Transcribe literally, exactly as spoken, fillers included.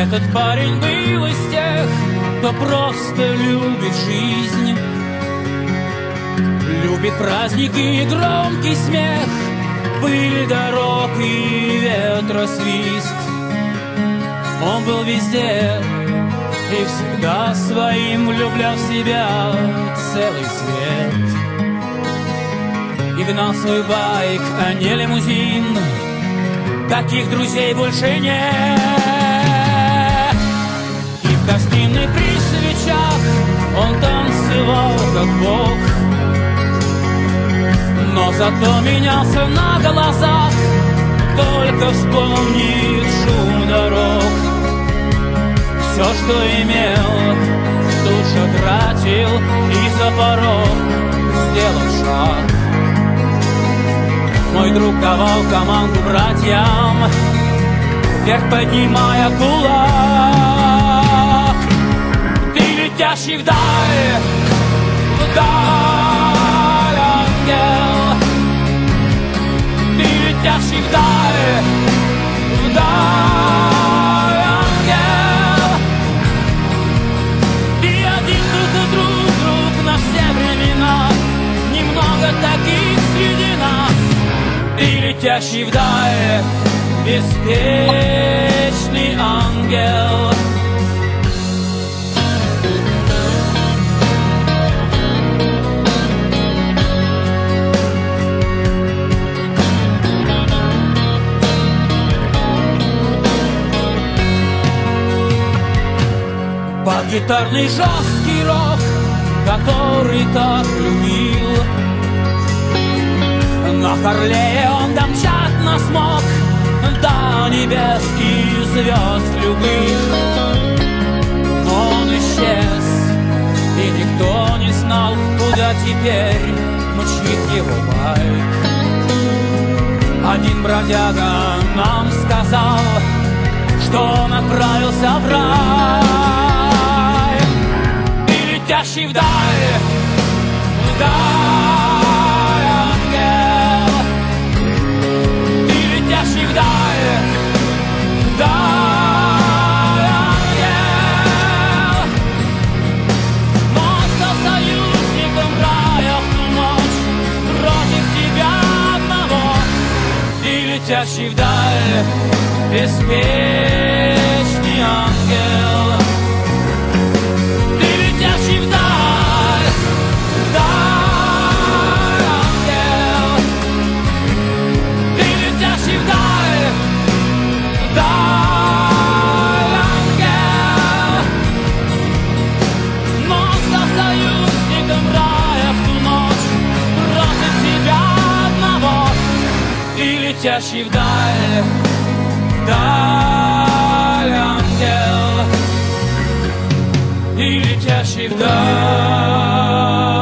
Этот парень был из тех, кто просто любит жизнь, любит праздники и громкий смех, пыль дорог и ветросвист. Он был везде и всегда своим влюблял в себя целый свет. И гнал свой байк, а не лимузин. Таких друзей больше нет. И в гостиной при свечах он танцевал как бог, но зато менялся на глазах, только вспомнит шум дорог. Все, что имел, тут же тратил и за порог сделал шаг. Мой друг давал команду братьям, вверх поднимая кулак. Ты летящий вдаль, вдаль, ангел. Ты летящий вдаль, вдаль, ангел. Ты один друг, друг, друг на все времена. Немного таких среди нас. Ты летящий вдаль, беспечный ангел. Под гитарный жесткий рок, который так любил, на Харлее он домчат нас мог до небес и звезд любых. Но он исчез, и никто не знал, куда теперь мчит его байк. Один бродяга нам сказал, что он отправился в рай. Ты летящий вдаль, вдаль, ангел. Ты летящий вдаль, вдаль, ангел. Но он стал союзником рая в ту ночь против тебя одного. Ты летящий вдаль, беспечный ангел. Ты летящий вдаль, вдаль, ангел. Ты летящий вдаль, вдаль, ангел. Но он стал союзником рая в ту ночь против тебя одного. Ты летящий вдаль, вдаль, ангел. И летящий вдаль.